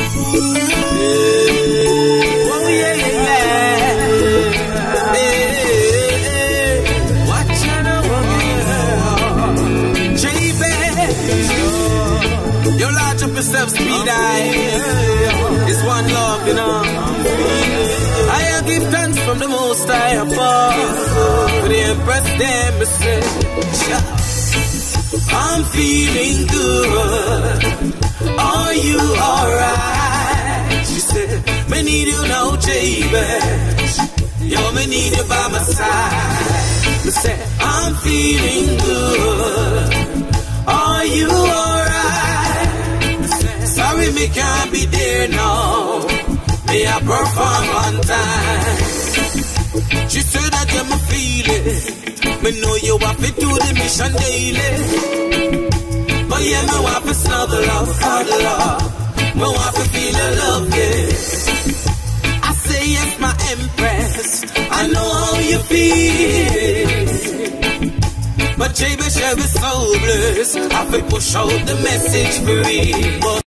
Oh yeah, watch out, JB. You large up yourself, speed eye. It's one love, you know. I give thanks from the Most High above. For the Empress them, me say, I'm feeling good. Are you alright? She said, me need you now, JB. Yo, me need you by my side. Me say, I'm feeling good. Are you alright? Sorry, me can't be there now. May I perform on time? She said that you me feel it. Me know you have to do the mission daily. But yeah, me want to snuggle up, cuddle up. Me want to feel the love, yeah. I say yes, my Empress. I know how you feel. But JB shall be so blessed. I have to push out the message for real.